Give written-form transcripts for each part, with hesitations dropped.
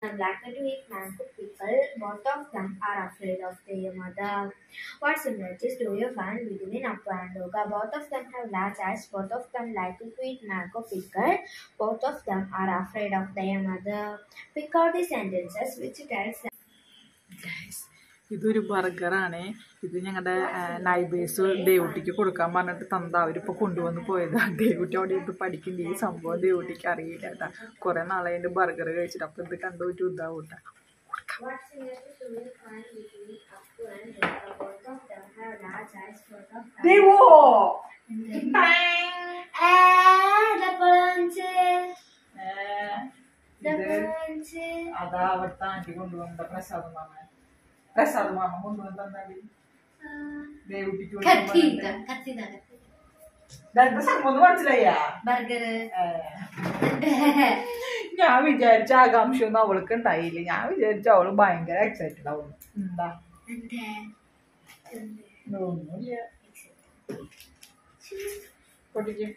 Black and white mango pickle, both of them are afraid of their mother. What similarities do you find between Appu and Doga? Both of them have large eyes, both of them like to eat mango pickle, both of them are afraid of their mother. Pick out the sentences which tells them. Guys, ഇതൊരു ബർഗറാണ്. ഇത് ഞങ്ങളുടെ neighbours ദേവുട്ടിക്ക് കൊടുക്കാൻ പറഞ്ഞിട്ട് തന്ത അവരിപ്പോൾ കൊണ്ടുവന്ന് പോയതാണ്. ദേവുട്ടി അവിടെ ഇത് പഠിക്കേണ്ട ഈ സംഭവം ദേവുട്ടിക്ക് അറിയില്ല കേട്ടാ. കുറെ നാളെ അതിൻ്റെ ബർഗർ കഴിച്ചിട്ട് അപ്പം ഇത് കണ്ടുപോയിട്ട് ഇതാവും കേട്ടാ. അതാ അവിടുത്തെ ആന്റി കൊണ്ടുവന്ന പ്രസാദ് മാമ കൊണ്ടുവന്ന് തന്നാല് ദേവുട്ടിക്ക് സംഭവം മനസ്സിലായ ഞാൻ വിചാരിച്ച ആകാംക്ഷ ഒന്നും അവൾക്ക് ഉണ്ടായില്ല. ഞാൻ വിചാരിച്ച അവള് ഭയങ്കര എക്സൈറ്റഡ് ആവും. എന്താ ഒന്നുമില്ല. പൊട്ടിക്ക്.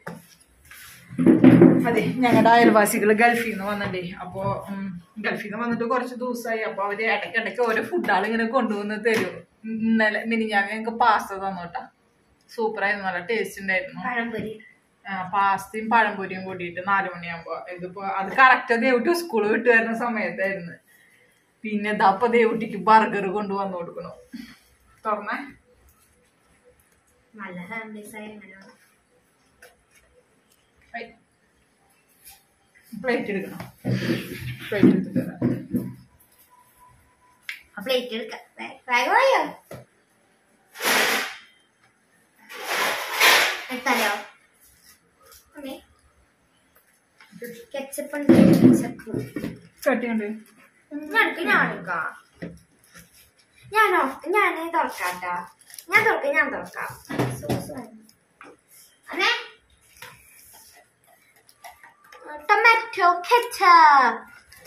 അതെ, ഞങ്ങളുടെ അയൽവാസികൾ ഗൾഫിൽ നിന്ന് വന്നിട്ടേ. അപ്പോൾ ഗൾഫിൽ നിന്ന് വന്നിട്ട് കുറച്ച് ദിവസമായി. അപ്പോൾ അവര് ഇടയ്ക്കിടയ്ക്ക് ഓരോ ഫുഡുകൾ ഇങ്ങനെ കൊണ്ടുവന്ന് തരും. ഇന്നലെ മിനിഞ്ഞാന്ന് ഞങ്ങൾക്ക് പാസ്ത തന്നോട്ടാ. സൂപ്പറായിരുന്നു, നല്ല ടേസ്റ്റ് ഉണ്ടായിരുന്നു. പാസ്തയും പഴംപൊരിയും കൂടിയിട്ട് 4 മണിയാകുമ്പോ. ഇതിപ്പോ അത് കറക്റ്റ് ദേവുട്ടി സ്കൂള് വിട്ട് വരുന്ന സമയത്തായിരുന്നു. പിന്നെ ഇതപ്പൊ ദേവുട്ടിക്ക് ബർഗർ കൊണ്ടുവന്നു കൊടുക്കണം. തുറന്നേ. നല്ല പ്ലേറ്റ് എടുക്കണം. പ്ലേറ്റ് എടുത്തിട്ട് പ്ലേറ്റ് എടുക്കാം. എടുത്താലോ? കെച്ചപ്പ് ഉണ്ട്. ചട്ടിയുണ്ട്. ഞാൻ തുറക്കാട്ടാ. ഞാൻ തുറക്കാം. അതെ, ടൊമാറ്റോ കെച്ചപ്പ്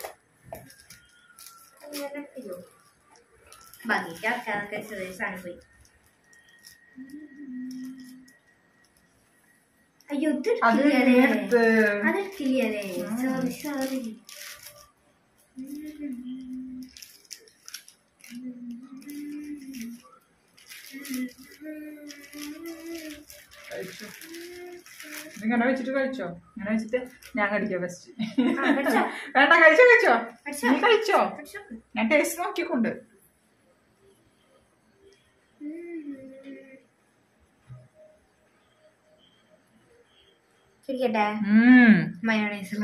ഭംഗിക്ക് അടക്കാനൊക്കെ ചെറിയ സാധനം പോയി. അയ്യോ, അതെടുക്കില്ലേ? സോറി. ഇങ്ങനെ വെച്ചിട്ട് കഴിച്ചോ. ഇങ്ങനെ വെച്ചിട്ട് ഞാൻ കഴിക്കാം ഫസ്റ്റ്. വേണ്ട, കഴിച്ചോ. നീ കഴിച്ചോ. ഞാൻ ടേസ്റ്റ് നോക്കിക്കൊണ്ട്. ശരിക്കട്ടെ. മയോണൈസുള്ള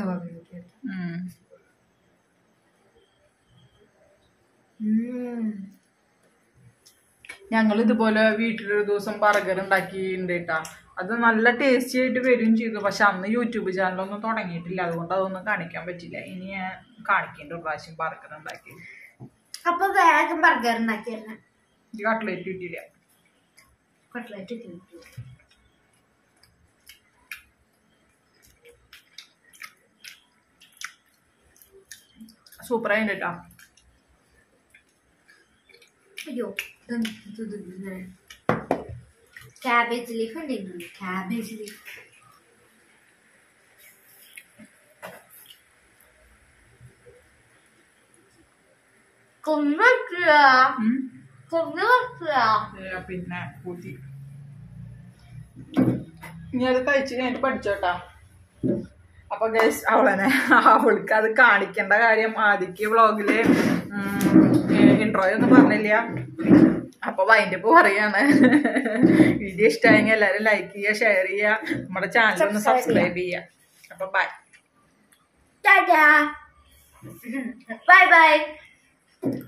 ഞങ്ങൾ ഇതുപോലെ വീട്ടിലൊരു ദിവസം ബർഗർ ഉണ്ടാക്കിയിട്ടുണ്ട് കേട്ടാ. അത് നല്ല ടേസ്റ്റി ആയിട്ട് വരും ചെയ്തു. പക്ഷെ അന്ന് യൂട്യൂബ് ചാനലൊന്നും തുടങ്ങിയിട്ടില്ല, അതുകൊണ്ട് അതൊന്നും കാണിക്കാൻ പറ്റില്ല. ഇനി ഞാൻ കാണിക്കേണ്ട ഒരു പ്രാവശ്യം ബർഗർ ഉണ്ടാക്കി. അപ്പൊ വേഗം ബർഗർ ഉണ്ടാക്കിയല്ലേ. കട്ട്ലേറ്റ് കിട്ടിയില്ല. സൂപ്പറായിട്ട് കേട്ടാ. അയ്യോ, ക്യാബേജ് ലീഫ് ഉണ്ടെങ്കിൽ ക്യാബേജ് ലീഫ് പിന്നെ കൂട്ടി ഇനി അത് കഴിച്ച് കഴിഞ്ഞിട്ട് പഠിച്ചോട്ടാ. അപ്പൊ ഗൈസ്, അവൾക്ക് അത് കാണിക്കേണ്ട കാര്യം ആദ്യക്ക് വ്ളോഗില് ഇൻട്രോ ഒന്നും പറഞ്ഞില്ല. അപ്പൊ വൈൻഡപ്പ് പറയാണ്. വീഡിയോ ഇഷ്ടമായെങ്കിൽ എല്ലാരും ലൈക്ക് ചെയ്യുക, ഷെയർ ചെയ്യുക, നമ്മുടെ ചാനൽ ഒന്ന് സബ്സ്ക്രൈബ് ചെയ്യുക. അപ്പൊ ബൈ. ബൈ.